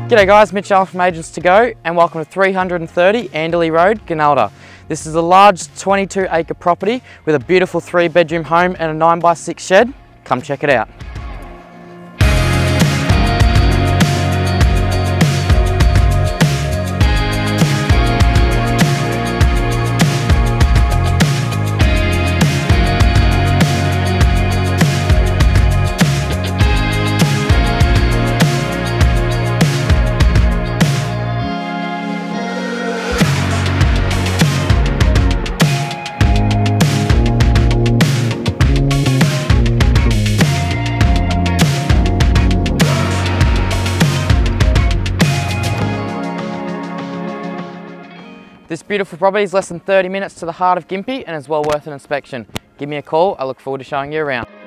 G'day guys, Mitch Allen from Agents to Go and welcome to 330 Anderleigh Road, GUNALDA. This is a large 22-acre property with a beautiful 3-bedroom home and a 9x6 shed. Come check it out. This beautiful property is less than 30 minutes to the heart of Gympie and is well worth an inspection. Give me a call, I look forward to showing you around.